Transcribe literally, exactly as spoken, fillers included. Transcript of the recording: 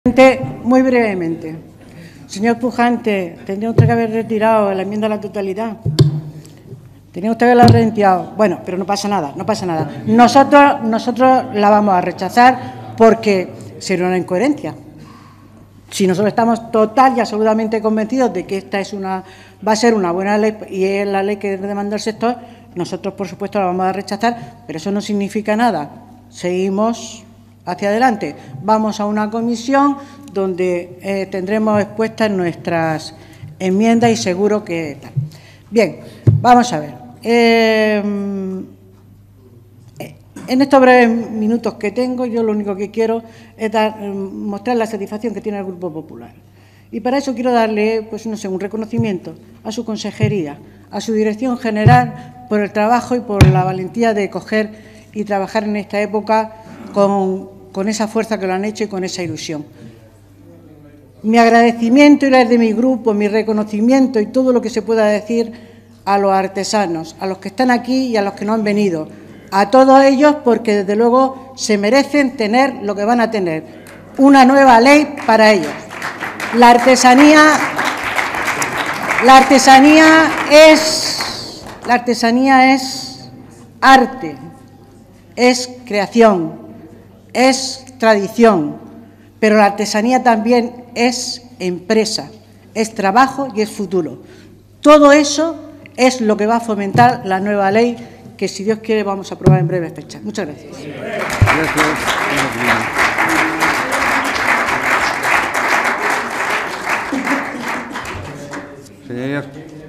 Muy brevemente. Señor Pujante, tendría usted que haber retirado la enmienda a la totalidad. Tenía usted que haberla retirado. Bueno, pero no pasa nada, no pasa nada. Nosotros, nosotros la vamos a rechazar porque sería una incoherencia. Si nosotros estamos total y absolutamente convencidos de que esta es una, va a ser una buena ley y es la ley que demanda el sector, nosotros, por supuesto, la vamos a rechazar, pero eso no significa nada. Seguimos hacia adelante. Vamos a una comisión donde eh, tendremos expuestas nuestras enmiendas y seguro que tal. Bien, vamos a ver. Eh, en estos breves minutos que tengo, yo lo único que quiero es dar, mostrar la satisfacción que tiene el Grupo Popular. Y para eso quiero darle, pues no sé, un reconocimiento a su consejería, a su dirección general, por el trabajo y por la valentía de coger y trabajar en esta época con, con esa fuerza que lo han hecho y con esa ilusión. Mi agradecimiento y el de mi grupo, mi reconocimiento y todo lo que se pueda decir a los artesanos, a los que están aquí y a los que no han venido, a todos ellos, porque desde luego se merecen tener lo que van a tener, una nueva ley para ellos. La artesanía, la artesanía es, la artesanía es arte, es creación, es tradición, pero la artesanía también es empresa, es trabajo y es futuro. Todo eso es lo que va a fomentar la nueva ley que, si Dios quiere, vamos a aprobar en breve fecha. Muchas gracias. Gracias. Señorías.